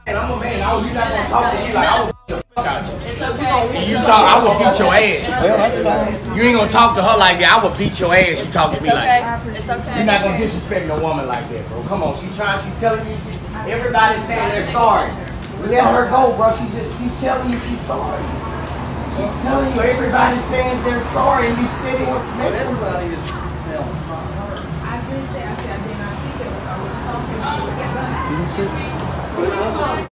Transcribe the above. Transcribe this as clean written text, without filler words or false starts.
I'm a man. You're not gonna talk to me like I will beat the fuck out you. It's okay. You talk, I will beat your ass. Well, that's fine. You ain't gonna talk to her like that. I will beat your ass. You talk to me like that. It's okay. You're not gonna disrespect no woman like that, bro. Come on, she's telling you. Everybody's saying they're sorry. Let her go, bro. She's telling you she's sorry. She's telling you everybody's saying they're sorry, and you still messing. Everybody is feeling. I did say, I did not see it. I was talking.